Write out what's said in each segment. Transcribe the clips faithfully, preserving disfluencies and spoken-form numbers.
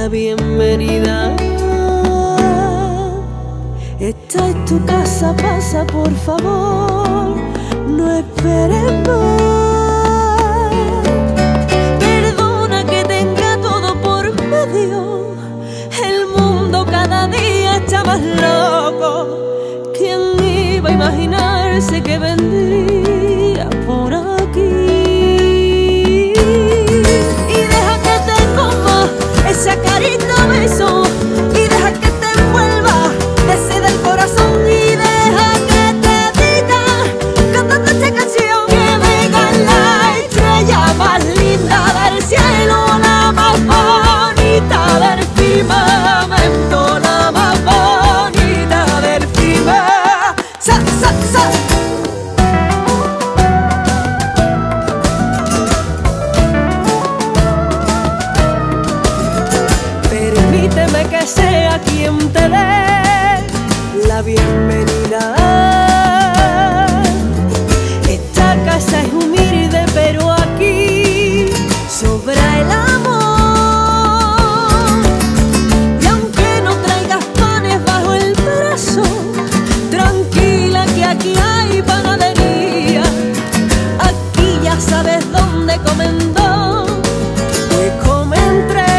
la bienvenida. Esta es tu casa, pasa por favor, no esperes más. Perdona que tenga todo por medio, el mundo cada día está más loco. ¿Quién iba a imaginarse que vendría por aquí? Y deja que te coma esa carita beso, y deja que te envuelva desde del corazón, y deja que te diga cantando esta canción que venga la estrella más linda del cielo, la más bonita del firmamento, la más bonita del firmamento. Sa, sa, sa. Permíteme que sea quien te dé la bienvenida. Esta casa es humilde, pero aquí sobra el amor. Y aunque no traigas panes bajo el brazo, tranquila que aquí hay panadería. Aquí ya sabes dónde comen dos, pues comen tres.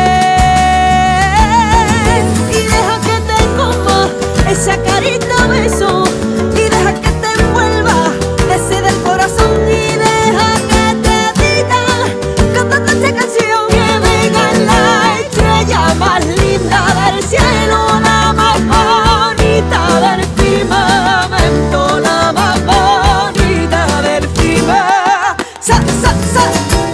Esa carita beso, y deja que te envuelva desde del corazón, y deja que te diga cantando esta canción que venga la estrella más linda del cielo, la más bonita del firmamento, la más bonita del firmamento. Sa, sa, sa.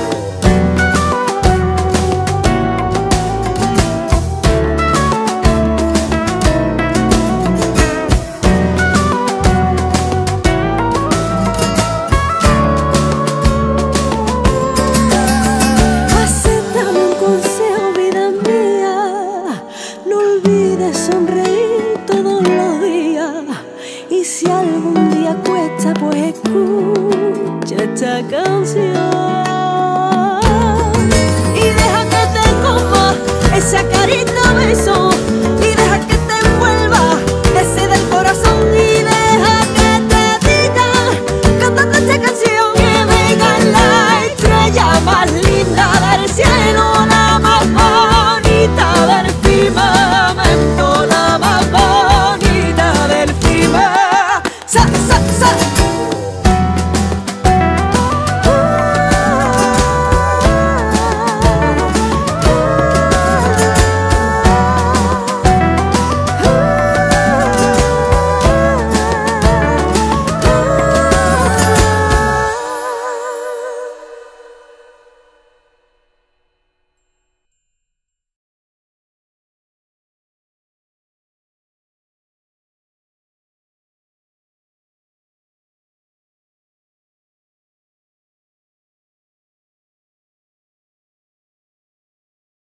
Sonreír todos los días, y si algún día cuesta, pues escucha esta canción y deja que te coma esa carita beso.